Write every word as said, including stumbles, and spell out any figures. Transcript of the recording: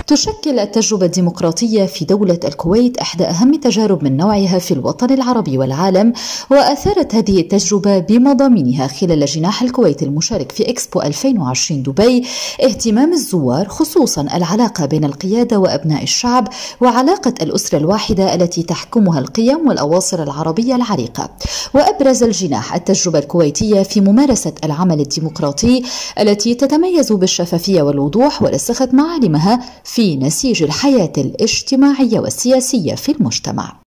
تشكل التجربة الديمقراطية في دولة الكويت إحدى أهم التجارب من نوعها في الوطن العربي والعالم، وأثارت هذه التجربة بمضامينها خلال جناح الكويت المشارك في إكسبو ألفين وعشرين دبي اهتمام الزوار، خصوصا العلاقة بين القيادة وأبناء الشعب وعلاقة الأسرة الواحدة التي تحكمها القيم والأواصر العربية العريقة. وأبرز الجناح التجربة الكويتية في ممارسة العمل الديمقراطي التي تتميز بالشفافية والوضوح، ورسخت معالمها في نسيج الحياة الاجتماعية والسياسية في المجتمع.